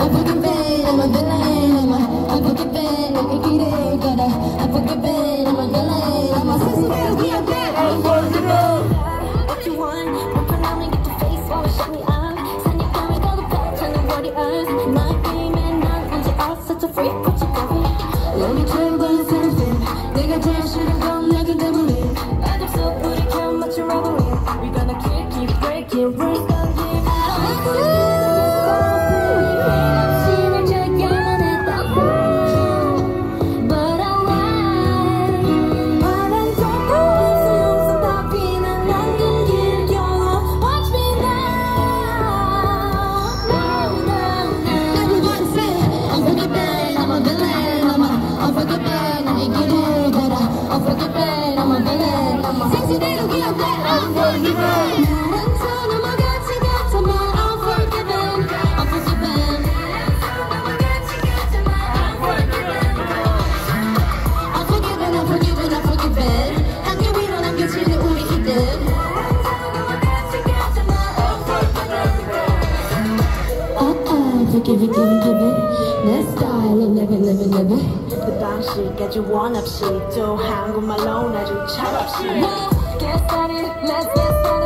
unforgiving, I'm a villain. I'm unforgiving, I'm a 길을 걸어. Unforgiving, I'm a villain. I'm a sensitive, we are bad. Unforgiving. What you want? Let me get your face while shut me up. 사니까 go the back, tell them what it is. My game and 난 언제 such a freak, what you doing? Let me try one something. 내가 제일 싫은 건 내게 때문에. 맛없어 우리 겨 맞춘 robbery. We gonna keep breaking rules, gonna keep 신을 제껴만 했던 But I lied. 말한 적도 없어 다 피는 남긴 길 겨워. Watch me now. Everyone say unforgiving, I'm a villain. Unforgiving, 이 길을 걸어. Unforgiving, I'm a villain. 생수대로 기억돼. Unforgiving. 나랑 서로 같이 같아만 Unforgiving. Unforgiving. Unforgiving, unforgiving, unforgiving. 하늘 위로 남겨지는 우리 이름. Forgive it, give it. 내 스타일로 live it. 그 방식까지 원 없이 또 한국말로 아주 철없이 Get started, let's get started.